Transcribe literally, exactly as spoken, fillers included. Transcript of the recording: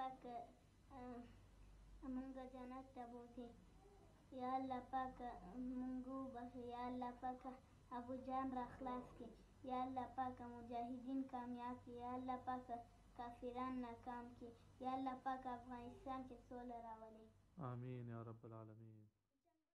پاک مونږ جنت ته بوځي. یا الله پاک مونږ وبخښې. یا الله پاک ابو جان را خلاص کړي. یا الله پاک مجاهدین کامیاب کړي. یا الله پاک کافران ناکام کړي. یا الله پاک افغانستان کې سوله راولي. آمین یا رب العالمین.